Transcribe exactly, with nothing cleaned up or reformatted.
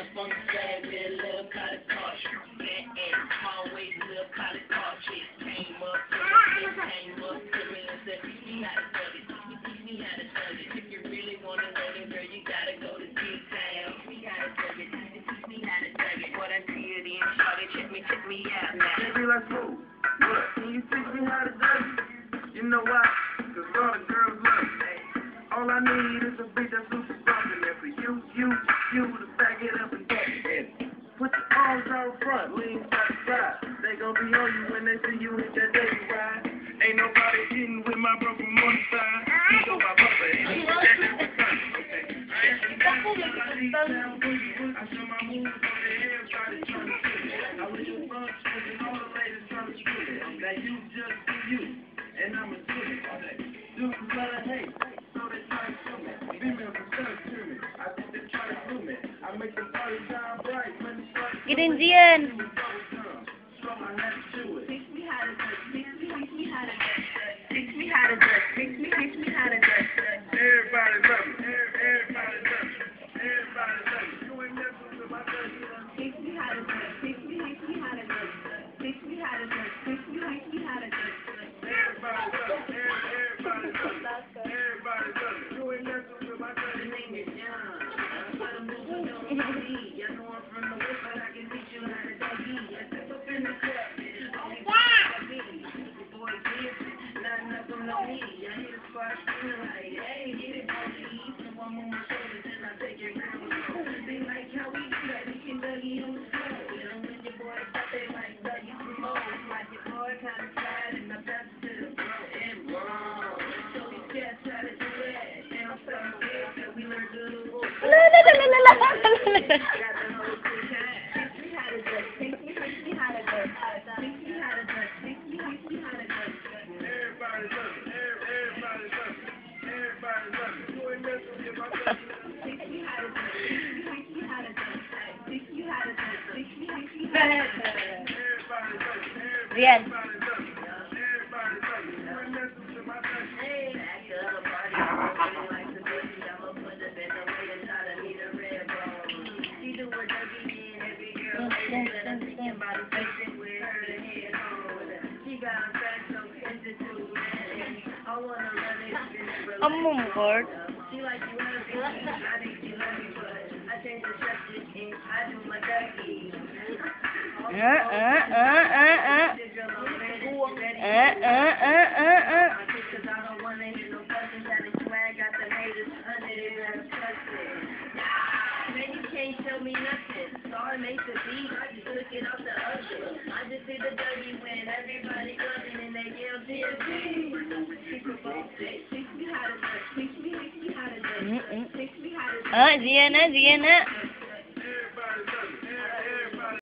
a funky flag with a little college car. Fat ass, small waist, little college car. Chick came up to me, came up to me and said, teach me how to suck it, teach me, teach me how to suck it. If you really want to know them, girl, you gotta go to T-Town. Teach me how to suck it, teach me, teach me how to suck it. What I did in, shawty, check me, check me out now. They be like, whoa, what? Can you teach me how to suck it? You know why? Cause all the girls love me. All I need is a beat that's super bumpin'. And for you, you, you to back it up and duck it. Put your arms out front, lean side to side. They gon' be on you when they see you hit that daily ride. Ain't nobody hitting with my bro from one side. You know my brother ain't that's the time. Okay. I ain't some guys all I need down boogie. I show my moves on the everybody trying to see it. I wish your buns and all the ladies trying to screw it. Now you just do you, and I'ma do it. Do it love hate. So they try to show me. Females are stuck to me. I think they try to fool me. I make the party shine bright. Let me start to Get in, Zian. show my neck to it. Teach me how to dress, teach me, teach me how to dress, teach me how to dress, teach me, teach me how to dress. Everybody love me. Everybody love me. Everybody love me. You ain't messing with my baby. Teach me how to dress, teach me, teach me how to dress, teach me how to dress, teach me, teach me how to dress. Everybody love me. Everybody love me. Everybody love me. You ain't messing with my baby. The name is John. I'm trying to move on the beat. I know I'm from the west, but I can teach you how to doggy. I step up in the club, only for me. Your boy Gibbs, nothing up on the knee. I hit a spot screaming like, hey, get it, doggy. So I'm on my shoulders and I take it real slow. They like how we do that, we can doggy on the floor. You know when your boy stop, they like doggy some more. Like your boy kind of slide and I pass it to the bro and roll. So we just try to do that. And I'm so scared that we learn to do it. La la la la la la la. Got the whole crew time. Teach me how to dress. Teach me, teach me how to dress. Teach me how to dress. Teach me, teach me how to dress. Everybody love me. Everybody love me. Everybody love me. You ain't messing with my baby. Teach me how to dress. Teach me how to dress. Teach me how to dress. Teach me, teach me how to dress. Everybody love me. Zian. Everybody love me. Everybody love me. You ain't messing with my baby. Hey, back to the party. I'm like the baby. I'ma put the bend away and try to need a red bone. She do what Dougie did. Every girl hates it. I'm thinking about the face it with her head on. She got a back so sensitive. I wanna run it. I'm on board. She like you love me. I think she love me, but I change the subject and I do my Dougie. Uh, uh, uh, uh, uh. Uh, uh, uh, uh, uh. Cause I don't wanna hear no fucking kind of swag. Got the haters under there that's trusted. Nah, man, you can't show me nothing. Sorry, make the beat. I just took it off the other. I just did the Dougie when everybody clubbing and they yell T N T. Teach me how to dress. Teach me, teach me how to dress. Teach me how to dress. Uh, Zian, Zian.